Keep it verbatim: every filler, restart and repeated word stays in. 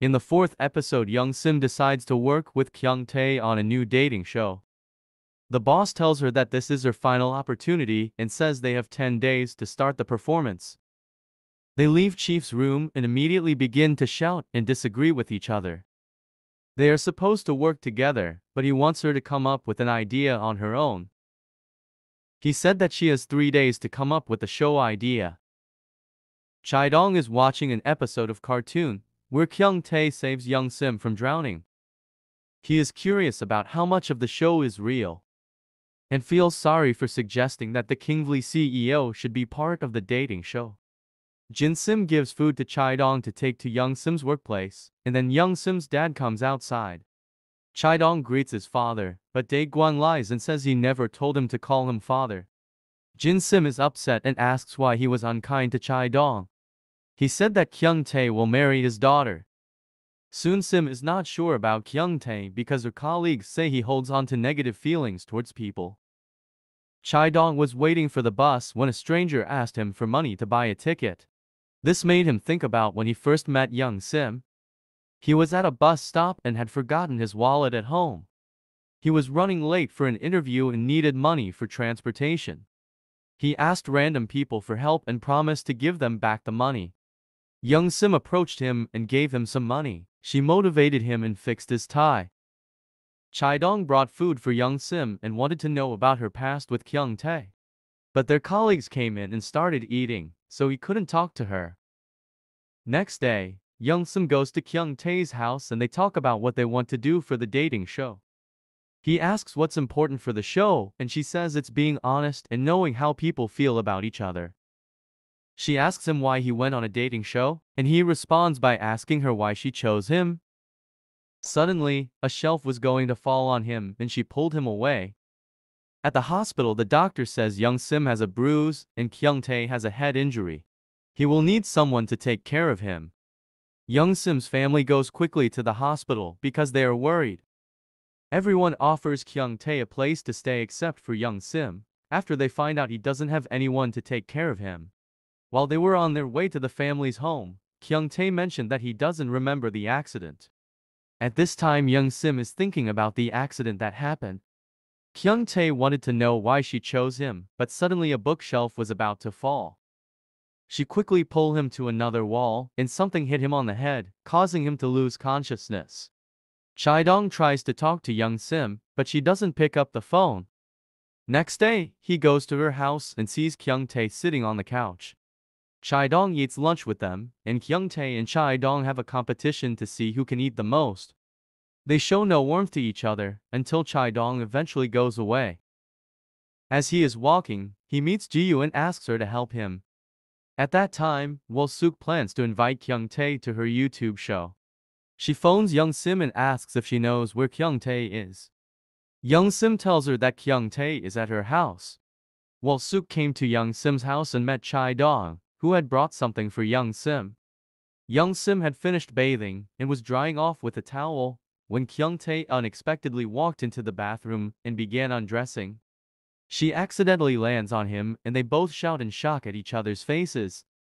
In the fourth episode, Youngsim decides to work with Kyung-tae on a new dating show. The boss tells her that this is her final opportunity and says they have ten days to start the performance. They leave Chief's room and immediately begin to shout and disagree with each other. They are supposed to work together, but he wants her to come up with an idea on her own. He said that she has three days to come up with a show idea. Chae-dong is watching an episode of cartoon, where Kyung-tae saves Youngsim from drowning. He is curious about how much of the show is real, and feels sorry for suggesting that the kingly C E O should be part of the dating show. Jin-sim gives food to Chae-dong to take to Youngsim's workplace, and then Youngsim's dad comes outside. Chae-dong greets his father, but Dae-kwon lies and says he never told him to call him father. Jin-sim is upset and asks why he was unkind to Chae-dong. He said that Kyung-tae will marry his daughter. Soon-sim is not sure about Kyung-tae because her colleagues say he holds on to negative feelings towards people. Chae-dong was waiting for the bus when a stranger asked him for money to buy a ticket. This made him think about when he first met Youngsim. He was at a bus stop and had forgotten his wallet at home. He was running late for an interview and needed money for transportation. He asked random people for help and promised to give them back the money. Youngsim approached him and gave him some money. She motivated him and fixed his tie. Chae-dong brought food for Youngsim and wanted to know about her past with Kyung-tae. But their colleagues came in and started eating, so he couldn't talk to her. Next day, Youngsim goes to Kyung-tae's house and they talk about what they want to do for the dating show. He asks what's important for the show, and she says it's being honest and knowing how people feel about each other. She asks him why he went on a dating show, and he responds by asking her why she chose him. Suddenly, a shelf was going to fall on him and she pulled him away. At the hospital, the doctor says Youngsim has a bruise and Kyung-tae has a head injury. He will need someone to take care of him. Youngsim's family goes quickly to the hospital because they are worried. Everyone offers Kyung-tae a place to stay except for Youngsim, after they find out he doesn't have anyone to take care of him. While they were on their way to the family's home, Kyung-tae mentioned that he doesn't remember the accident. At this time, Youngsim is thinking about the accident that happened. Kyung-tae wanted to know why she chose him, but suddenly a bookshelf was about to fall. She quickly pulled him to another wall, and something hit him on the head, causing him to lose consciousness. Chae-dong tries to talk to Youngsim, but she doesn't pick up the phone. Next day, he goes to her house and sees Kyung-tae sitting on the couch. Chae-dong eats lunch with them, and Kyung-tae and Chae-dong have a competition to see who can eat the most. They show no warmth to each other, until Chae-dong eventually goes away. As he is walking, he meets Ji-yu and asks her to help him. At that time, Wol-suk plans to invite Kyung-tae to her YouTube show. She phones Youngsim and asks if she knows where Kyung-tae is. Youngsim tells her that Kyung-tae is at her house. Wol-suk came to Youngsim's house and met Chae-dong, who had brought something for Youngsim. Youngsim had finished bathing and was drying off with a towel when Kyung-tae unexpectedly walked into the bathroom and began undressing. She accidentally lands on him and they both shout in shock at each other's faces.